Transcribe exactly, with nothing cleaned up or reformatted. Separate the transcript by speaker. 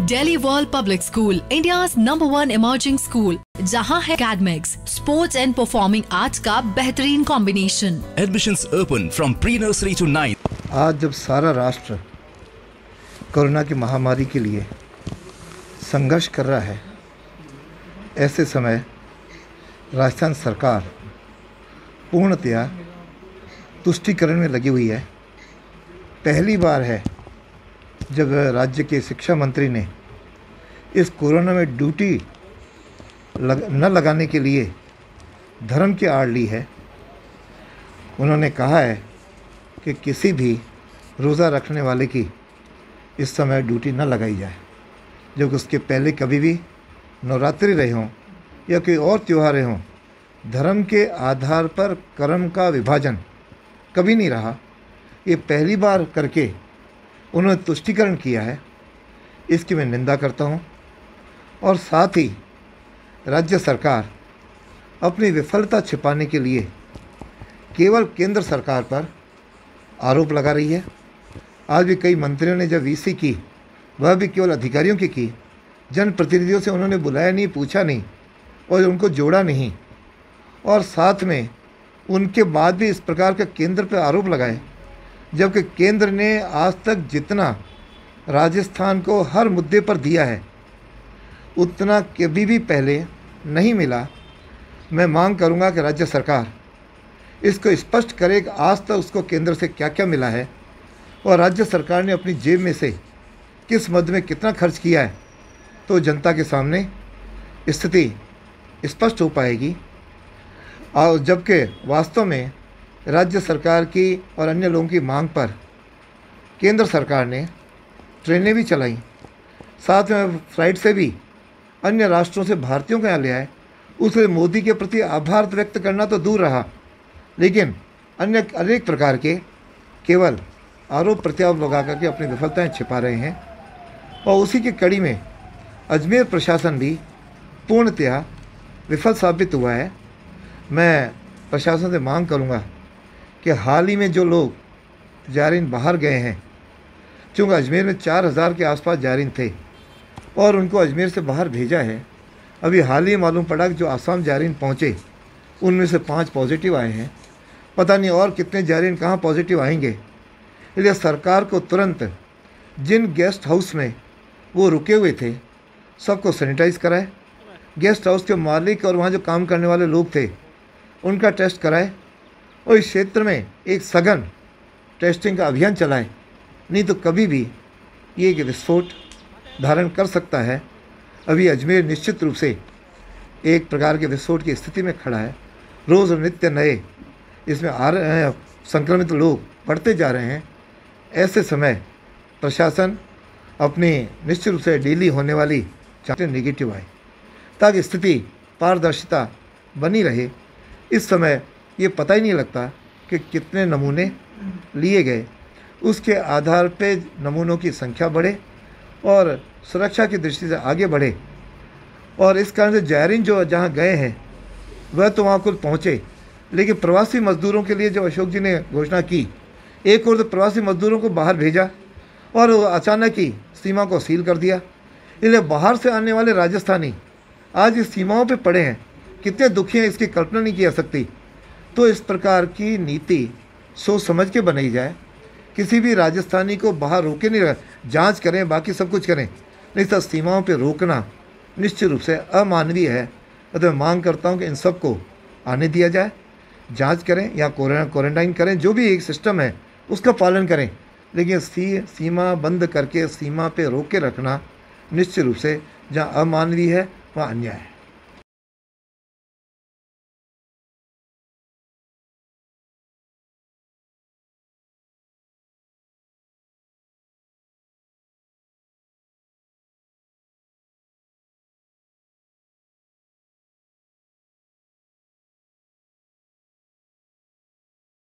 Speaker 1: Delhi world public school, India's number one emerging school, जहां है academics, sports and performing arts का बेहतरीन combination.
Speaker 2: Admissions open from pre-nursery to ninth.
Speaker 3: आज जब सारा राष्ट्र कोरोना की महामारी के लिए संघर्ष कर रहा है, ऐसे समय राजस्थान सरकार पूर्णतया तुष्टीकरण में लगी हुई है। पहली बार है जब राज्य के शिक्षा मंत्री ने इस कोरोना में ड्यूटी लग, न लगाने के लिए धर्म की आड़ ली है। उन्होंने कहा है कि किसी भी रोज़ा रखने वाले की इस समय ड्यूटी न लगाई जाए, जबकि उसके पहले कभी भी नवरात्रि रहे हों या कोई और त्यौहार हों, धर्म के आधार पर कर्म का विभाजन कभी नहीं रहा। ये पहली बार करके उन्होंने तुष्टीकरण किया है, इसकी मैं निंदा करता हूँ। और साथ ही राज्य सरकार अपनी विफलता छिपाने के लिए केवल केंद्र सरकार पर आरोप लगा रही है। आज भी कई मंत्रियों ने जब वीसी की, वह भी केवल अधिकारियों की की, जनप्रतिनिधियों से उन्होंने बुलाया नहीं, पूछा नहीं और उनको जोड़ा नहीं, और साथ में उनके बाद भी इस प्रकार का केंद्र पर आरोप लगाए, जबकि केंद्र ने आज तक जितना राजस्थान को हर मुद्दे पर दिया है उतना कभी भी पहले नहीं मिला। मैं मांग करूंगा कि राज्य सरकार इसको स्पष्ट करे कि आज तक उसको केंद्र से क्या क्या मिला है और राज्य सरकार ने अपनी जेब में से किस मद में कितना खर्च किया है, तो जनता के सामने स्थिति स्पष्ट हो पाएगी। और जबकि वास्तव में राज्य सरकार की और अन्य लोगों की मांग पर केंद्र सरकार ने ट्रेनें भी चलाई, साथ में फ्लाइट से भी अन्य राष्ट्रों से भारतीयों को यहाँ ले आए। उससे मोदी के प्रति आभार व्यक्त करना तो दूर रहा, लेकिन अन्य अनेक प्रकार के केवल आरोप प्रत्यारोप लगा करके अपनी विफलताएं छिपा रहे हैं। और उसी की कड़ी में अजमेर प्रशासन भी पूर्णतया विफल साबित हुआ है। मैं प्रशासन से मांग करूंगा कि हाल ही में जो लोग जायरीन बाहर गए हैं, चूँकि अजमेर में चार हज़ार के आसपास जायरीन थे और उनको अजमेर से बाहर भेजा है। अभी हाल ही मालूम पड़ा कि जो आसाम जायरीन पहुँचे उनमें से पाँच पॉजिटिव आए हैं। पता नहीं और कितने जायरीन कहाँ पॉजिटिव आएंगे। इसलिए सरकार को तुरंत जिन गेस्ट हाउस में वो रुके हुए थे सबको सैनिटाइज कराए, गेस्ट हाउस के मालिक और वहाँ जो काम करने वाले लोग थे उनका टेस्ट कराए और इस क्षेत्र में एक सघन टेस्टिंग का अभियान चलाएं। नहीं तो कभी भी ये एक विस्फोट धारण कर सकता है। अभी अजमेर निश्चित रूप से एक प्रकार के विस्फोट की स्थिति में खड़ा है। रोज़ नित्य नए इसमें आ रहे हैं, संक्रमित लोग बढ़ते जा रहे हैं। ऐसे समय प्रशासन अपनी निश्चित रूप से डेली होने वाली जांचें नेगेटिव आए, ताकि स्थिति पारदर्शिता बनी रहे। इस समय ये पता ही नहीं लगता कि कितने नमूने लिए गए, उसके आधार पे नमूनों की संख्या बढ़े और सुरक्षा की दृष्टि से आगे बढ़े। और इस कारण से जायरीन जो जहाँ गए हैं वह तो वहाँ खुद पहुँचे, लेकिन प्रवासी मजदूरों के लिए जो अशोक जी ने घोषणा की, एक और तो प्रवासी मजदूरों को बाहर भेजा और अचानक ही सीमा को सील कर दिया। इसलिए बाहर से आने वाले राजस्थानी आज इस सीमाओं पे पड़े हैं, कितने दुखी हैं इसकी कल्पना नहीं की जा सकती। तो इस प्रकार की नीति सोच समझ के बनाई जाए। किसी भी राजस्थानी को बाहर रोके नहीं, जांच करें, बाकी सब कुछ करें, नहीं तो सीमाओं पे रोकना निश्चित रूप से अमानवीय है। तो मैं मांग करता हूं कि इन सब को आने दिया जाए, जांच करें या क्वारंटाइन करें, जो भी एक सिस्टम है उसका पालन करें, लेकिन सी सीमा बंद करके सीमा पे रोक के रखना निश्चित रूप से जहाँ अमानवीय है वहाँ अन्याय है।